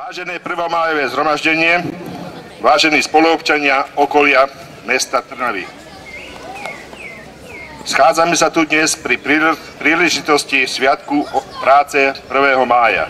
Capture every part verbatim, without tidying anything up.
Vážené prvomájové zhromaždenie, vážení spoluobčania okolia mesta Trnavy. Schádzame sa tu dnes pri príležitosti Sviatku práce prvého mája.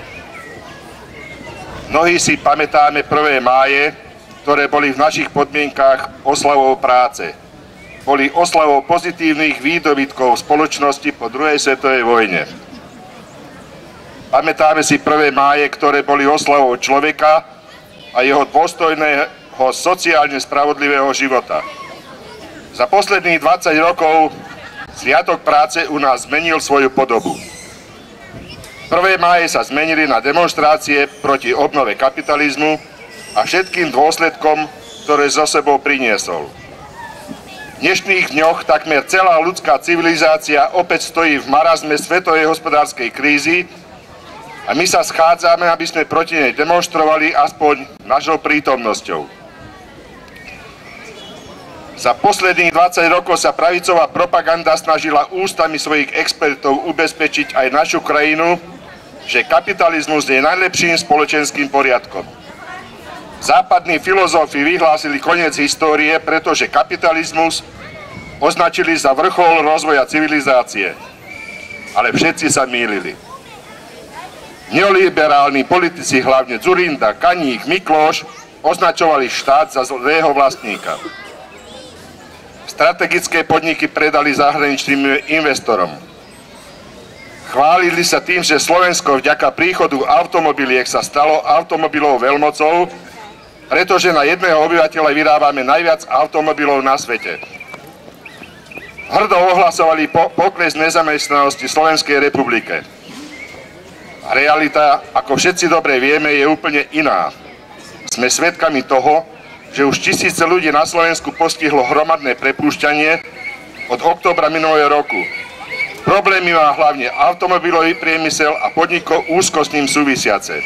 Mnohí si pamätáme prvé máje, ktoré boli v našich podmienkách oslavou práce. Boli oslavou pozitívnych výdobytkov spoločnosti po druhej svetovej vojne. Pamätáme si prvé máje, ktoré boli oslavou človeka a jeho dôstojného sociálne spravodlivého života. Za posledných dvadsať rokov Sviatok práce u nás zmenil svoju podobu. Prvé máje sa zmenili na demonštrácie proti obnove kapitalizmu a všetkým dôsledkom, ktoré zo sebou priniesol. V dnešných dňoch takmer celá ľudská civilizácia opäť stojí v marazme svetovej hospodárskej krízy a my sa schádzame, aby sme proti nej demonštrovali aspoň našou prítomnosťou. Za posledných dvadsať rokov sa pravicová propaganda snažila ústami svojich expertov ubezpečiť aj našu krajinu, že kapitalizmus je najlepším spoločenským poriadkom. Západní filozofi vyhlásili koniec histórie, pretože kapitalizmus označili za vrchol rozvoja civilizácie. Ale všetci sa mýlili. Neoliberálni politici, hlavne Dzurinda, Kaník, Mikloš, označovali štát za zlého vlastníka. Strategické podniky predali zahraničným investorom. Chválili sa tým, že Slovensko vďaka príchodu automobiliek sa stalo automobilovou veľmocou, pretože na jedného obyvateľa vyrábame najviac automobilov na svete. Hrdo ohlasovali po- pokles nezamestnanosti Slovenskej republike. A realita, ako všetci dobre vieme, je úplne iná. Sme svedkami toho, že už tisíce ľudí na Slovensku postihlo hromadné prepúšťanie od októbra minulého roku. Problémy má hlavne automobilový priemysel a podnikov úzko s ním súvisiace.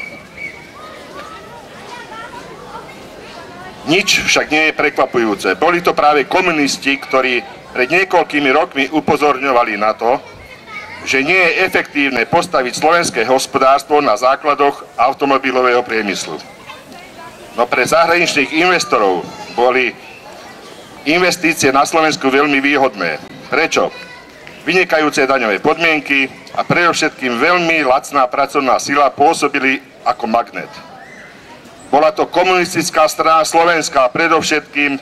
Nič však nie je prekvapujúce. Boli to práve komunisti, ktorí pred niekoľkými rokmi upozorňovali na to, že nie je efektívne postaviť slovenské hospodárstvo na základoch automobilového priemyslu. No pre zahraničných investorov boli investície na Slovensku veľmi výhodné. Prečo? Vynikajúce daňové podmienky a predovšetkým veľmi lacná pracovná sila pôsobili ako magnet. Bola to komunistická strana Slovenska, predovšetkým,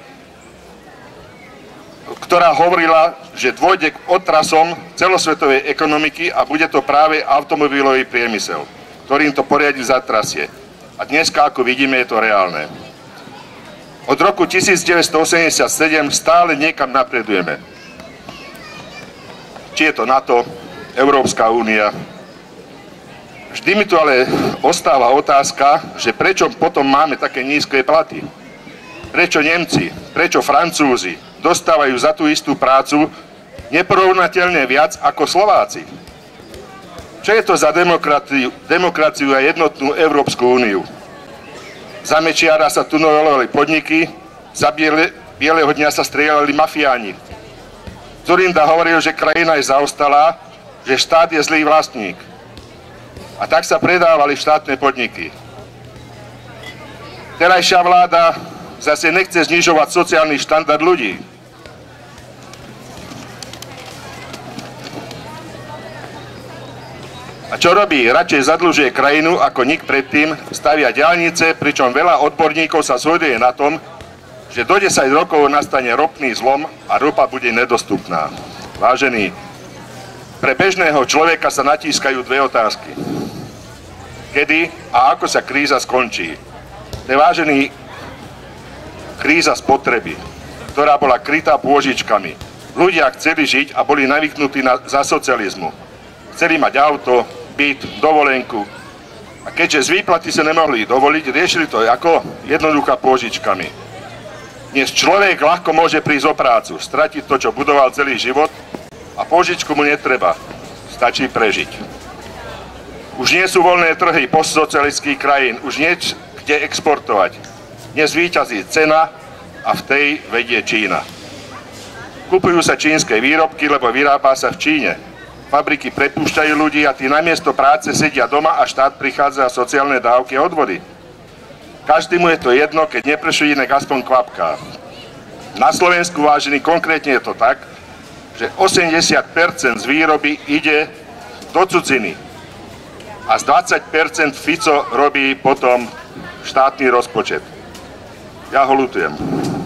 ktorá hovorila, že dôjde k otrasom celosvetovej ekonomiky a bude to práve automobilový priemysel, ktorým to poriadne zatrasie. A dneska, ako vidíme, je to reálne. Od roku devätnásťstoosemdesiatsedem stále niekam napredujeme. Či je to NATO, Európska únia. Vždy mi tu ale ostáva otázka, že prečo potom máme také nízke platy? Prečo Nemci, prečo Francúzi dostávajú za tú istú prácu neporovnateľne viac ako Slováci? Čo je to za demokraciu, demokraciu a jednotnú Európsku úniu? Za Mečiara sa tunelovali podniky, za biele, bieleho dňa sa strieľali mafiáni. Dzurinda hovoril, že krajina je zaostalá, že štát je zlý vlastník. A tak sa predávali štátne podniky. Terajšia vláda zase nechce znižovať sociálny štandard ľudí. A čo robí? Radšej zadlžuje krajinu ako nik predtým, stavia diaľnice, pričom veľa odborníkov sa zhoduje na tom, že do desať rokov nastane ropný zlom a ropa bude nedostupná. Vážení, pre bežného človeka sa natískajú dve otázky. Kedy a ako sa kríza skončí? To je, vážený, kríza spotreby, ktorá bola krytá pôžičkami. Ľudia chceli žiť a boli navyknutí na, za socializmu. Chceli mať auto, byt, dovolenku. A keďže z výplaty sa nemohli dovoliť, riešili to ako jednoduchá pôžičkami. Dnes človek ľahko môže prísť o prácu, stratiť to, čo budoval celý život a pôžičku mu netreba. Stačí prežiť. Už nie sú voľné trhy postsocialistických krajín, už nie kde exportovať. Dnes víťazí cena a v tej vedie Čína. Kupujú sa čínske výrobky, lebo vyrába sa v Číne. Fabriky prepúšťajú ľudí a tí namiesto práce sedia doma a štát prichádza sociálne dávky a odvody. Každému je to jedno, keď neprší inak aspoň kvapka. Na Slovensku, vážení, konkrétne je to tak, že osemdesiat percent z výroby ide do cudziny a z dvadsať percent Fico robí potom štátny rozpočet. Ja ho ľutujem.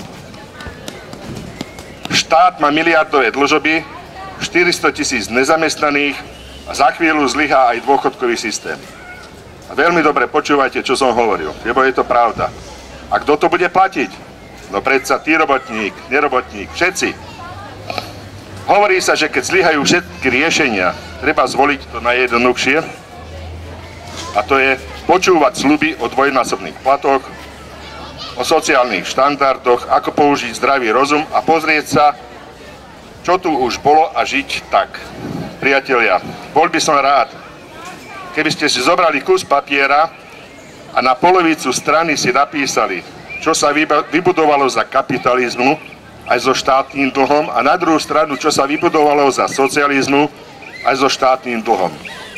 Štát má miliardové dlžoby, štyristo tisíc nezamestnaných a za chvíľu zlyhá aj dôchodkový systém. A veľmi dobre počúvajte, čo som hovoril, lebo je to pravda. A kto to bude platiť? No predsa ty robotník, nerobotník, všetci. Hovorí sa, že keď zlyhajú všetky riešenia, treba zvoliť to najjednoduchšie, a to je počúvať sľuby o dvojnásobných platoch, o sociálnych štandardoch, ako použiť zdravý rozum a pozrieť sa, čo tu už bolo a žiť tak. Priatelia, bol by som rád, keby ste si zobrali kus papiera a na polovicu strany si napísali, čo sa vybudovalo za kapitalizmu, aj so štátnym dlhom, a na druhú stranu, čo sa vybudovalo za socializmu, aj so štátnym dlhom.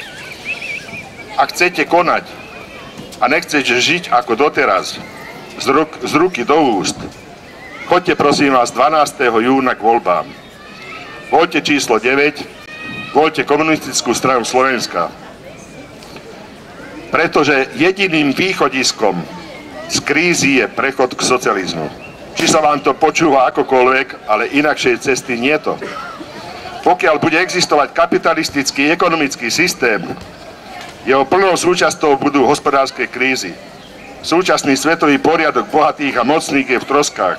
Ak chcete konať a nechcete žiť ako doteraz, z, ruk, z ruky do úst, choďte prosím vás dvanásteho júna k voľbám. Voľte číslo deväť, voľte Komunistickú stranu Slovenska. Pretože jediným východiskom z krízy je prechod k socializmu. Či sa vám to počúva akokoľvek, ale inakšej cesty nie to. Pokiaľ bude existovať kapitalistický ekonomický systém, jeho plnou súčasťou budú hospodárske krízy. Súčasný svetový poriadok bohatých a mocných je v troskách.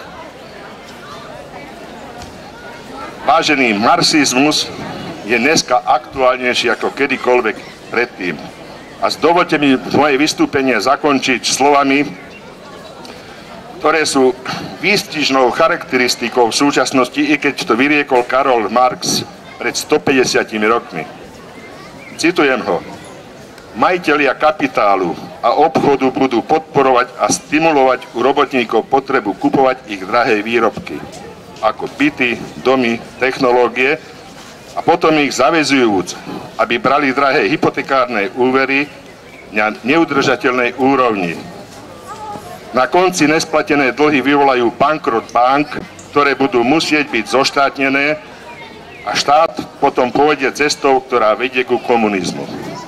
Vážený, marxizmus je dneska aktuálnejší ako kedykoľvek predtým. A dovolte mi moje vystúpenie zakončiť slovami, ktoré sú výstižnou charakteristikou v súčasnosti, i keď to vyriekol Karol Marx pred stopäťdesiatimi rokmi. Citujem ho. Majitelia kapitálu a obchodu budú podporovať a stimulovať u robotníkov potrebu kupovať ich drahé výrobky, ako byty, domy, technológie, a potom ich zaväzujúc, aby brali drahé hypotekárne úvery na neudržateľnej úrovni. Na konci nesplatené dlhy vyvolajú bankrot bank, ktoré budú musieť byť zoštátnené, a štát potom pôjde cestou, ktorá vedie ku komunizmu.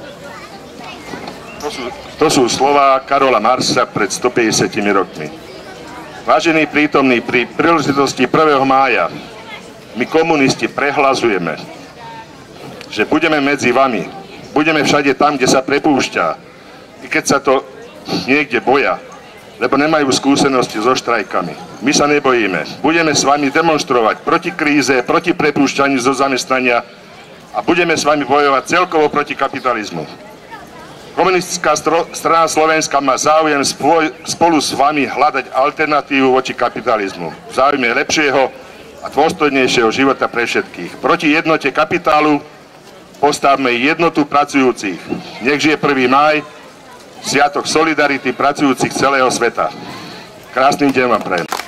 To sú, to sú slová Karola Marxa pred stopäťdesiatimi rokmi. Vážení prítomní, pri príležitosti prvého mája my komunisti prehlasujeme, že budeme medzi vami, budeme všade tam, kde sa prepúšťa, i keď sa to niekde boja, lebo nemajú skúsenosti so štrajkami. My sa nebojíme. Budeme s vami demonstrovať proti kríze, proti prepúšťaniu zo zamestnania a budeme s vami bojovať celkovo proti kapitalizmu. Komunistická strana Slovenska má záujem spolu s vami hľadať alternatívu voči kapitalizmu. V záujme lepšieho a dôstojnejšieho života pre všetkých. Proti jednote kapitálu postavme jednotu pracujúcich. Nech žije prvý máj, sviatok solidarity pracujúcich celého sveta. Krásny deň vám prajem.